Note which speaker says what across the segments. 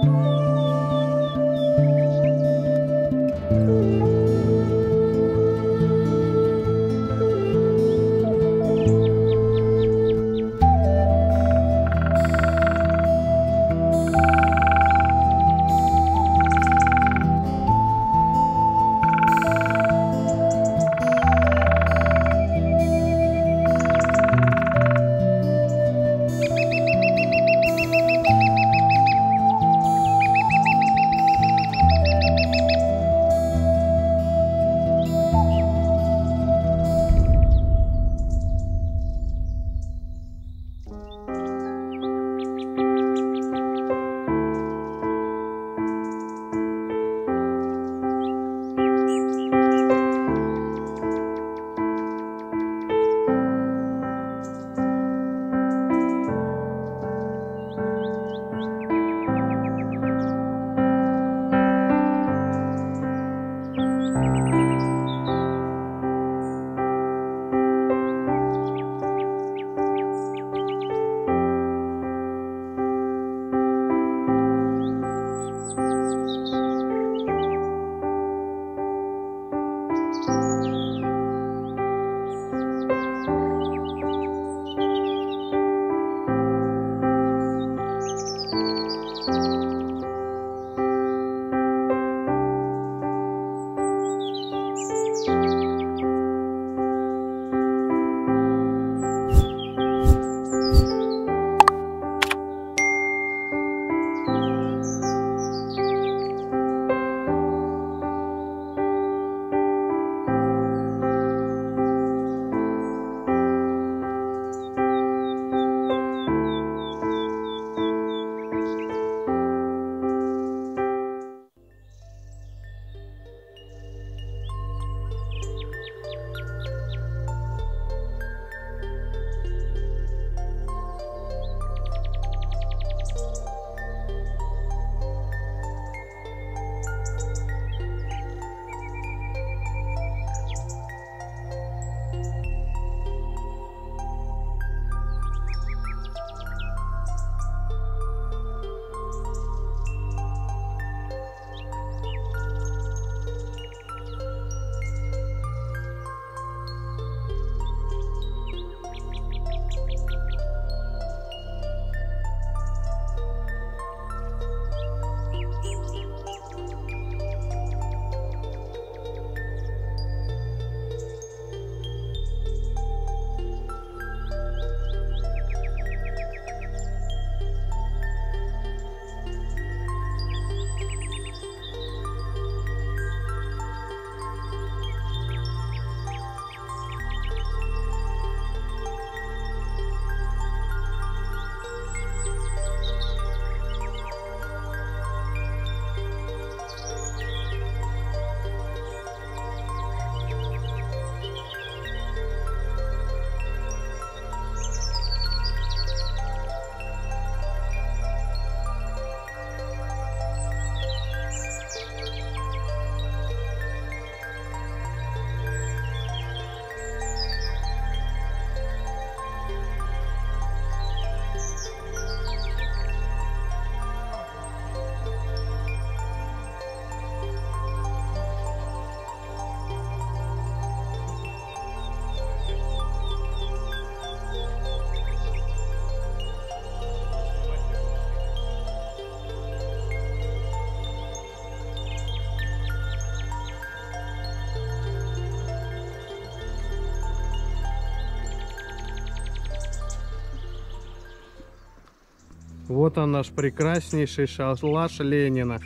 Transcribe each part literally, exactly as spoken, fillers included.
Speaker 1: Вот он, наш прекраснейший шалаш Ленина.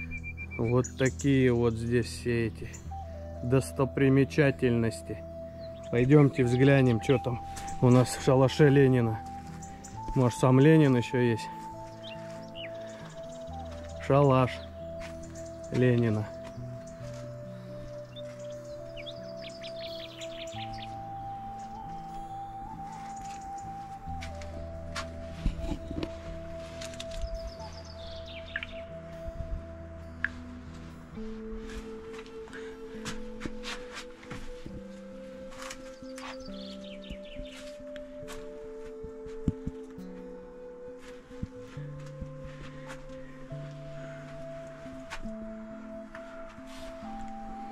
Speaker 1: Вот такие вот здесь все эти достопримечательности. Пойдемте взглянем, что там у нас в шалаше Ленина. Может, сам Ленин еще есть. Шалаш Ленина.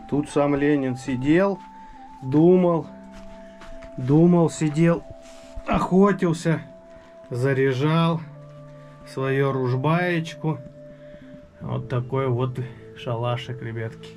Speaker 1: Тут сам Ленин сидел, думал, думал, сидел, охотился, заряжал свою ружбаечку. Вот такой вот шалашик, ребятки.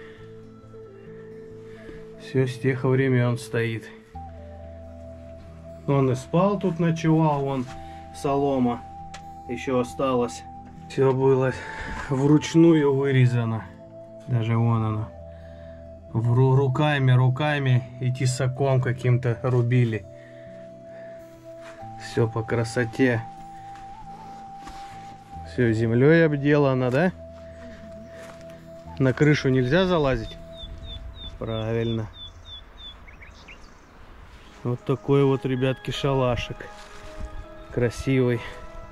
Speaker 1: Все с тех времен стоит. Он и спал тут, ночевал, вон солома еще осталось. Все было вручную вырезано. Даже вон оно. В ру руками, руками и тесаком каким-то рубили. Все по красоте. Все землей обделано, да? На крышу нельзя залазить? Правильно. Вот такой вот, ребятки, шалашик. Красивый.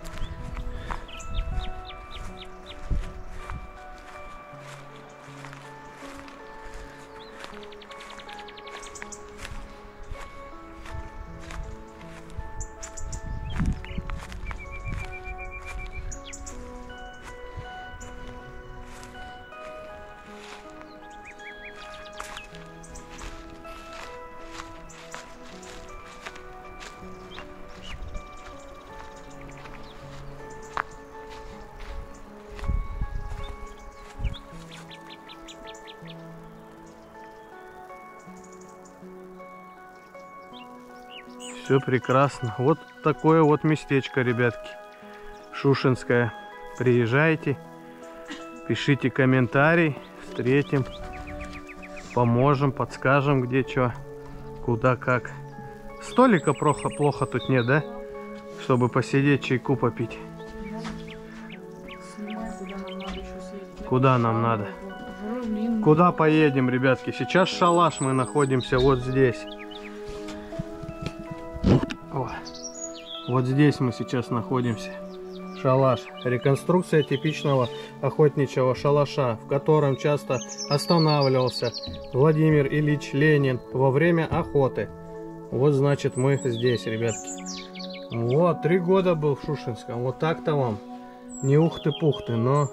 Speaker 1: Все прекрасно. Вот такое вот местечко, ребятки. Шушенское. Приезжайте, пишите комментарий, встретим, поможем, подскажем, где что, куда, как. Столика плохо, плохо тут нет, да? Чтобы посидеть, чайку попить. Куда нам надо? Куда поедем, ребятки? Сейчас шалаш, мы находимся вот здесь. О, вот здесь мы сейчас находимся. Шалаш. Реконструкция типичного охотничьего шалаша, в котором часто останавливался Владимир Ильич Ленин во время охоты. Вот значит мы здесь, ребятки. Вот, три года был в Шушенском. Вот так-то вам. Не ухты-пухты, но...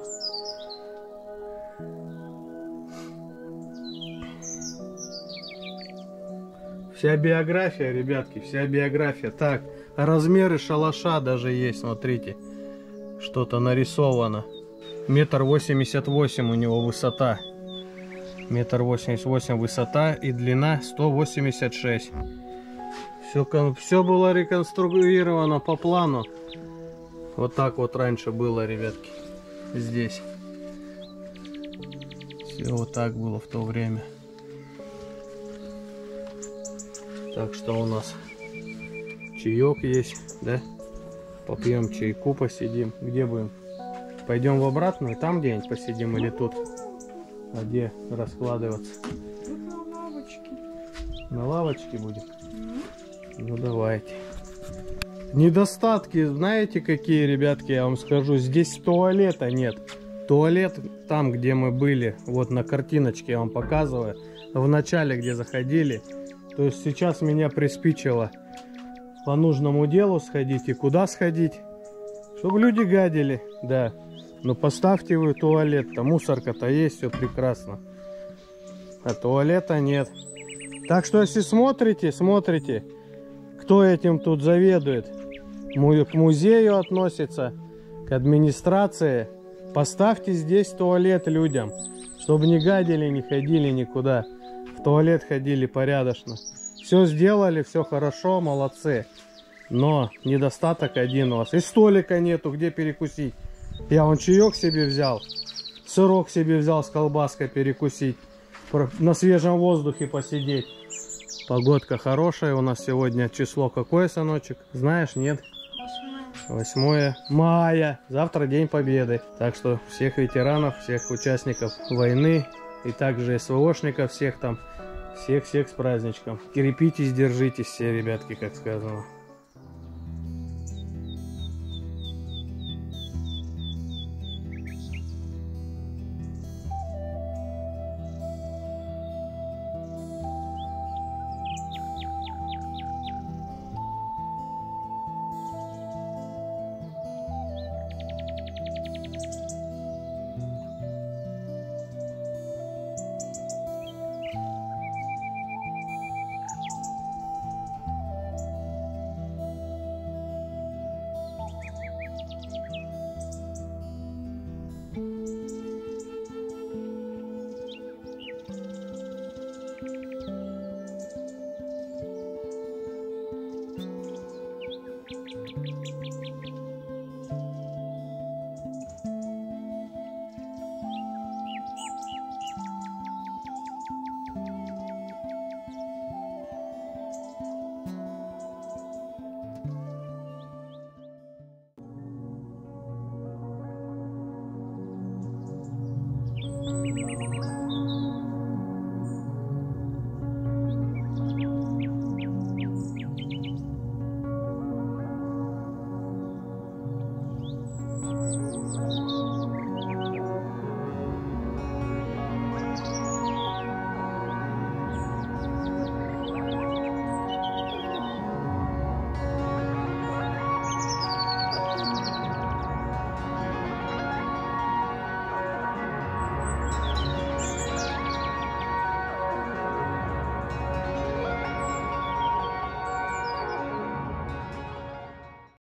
Speaker 1: Вся биография, ребятки, вся биография. Так, размеры шалаша даже есть, смотрите. Что-то нарисовано. Метр восемьдесят восемь у него высота. Метр восемьдесят восемь высота и длина сто восемьдесят шесть. Все, все было реконструировано по плану. Вот так вот раньше было, ребятки. Здесь. Все вот так было в то время. Так что у нас чаек есть, да? Попьем чайку, посидим. Где будем? Пойдем в обратную, там где-нибудь посидим или тут? А где раскладываться?
Speaker 2: Тут на лавочке.
Speaker 1: На лавочке будем? Ну давайте. Недостатки, знаете какие, ребятки, я вам скажу. Здесь туалета нет. Туалет там, где мы были, вот на картиночке я вам показываю. В начале, где заходили. То есть сейчас меня приспичило по нужному делу сходить. И куда сходить? Чтобы люди гадили, да. Но поставьте вы туалет-то, мусорка-то есть, все прекрасно. А туалета нет. Так что если смотрите, смотрите, кто этим тут заведует. К музею относится, к администрации. Поставьте здесь туалет людям, чтобы не гадили, не ходили никуда. В туалет ходили порядочно. Все сделали, все хорошо, молодцы. Но недостаток один у вас. И столика нету, где перекусить. Я вон чаек себе взял. Сырок себе взял с колбаской перекусить. На свежем воздухе посидеть. Погодка хорошая у нас сегодня. Число какое, сыночек? Знаешь, нет? восьмое мая. Завтра День Победы. Так что всех ветеранов, всех участников войны и также СВОшников всех там. Всех-всех с праздничком. Крепитесь, держитесь все, ребятки, как сказано.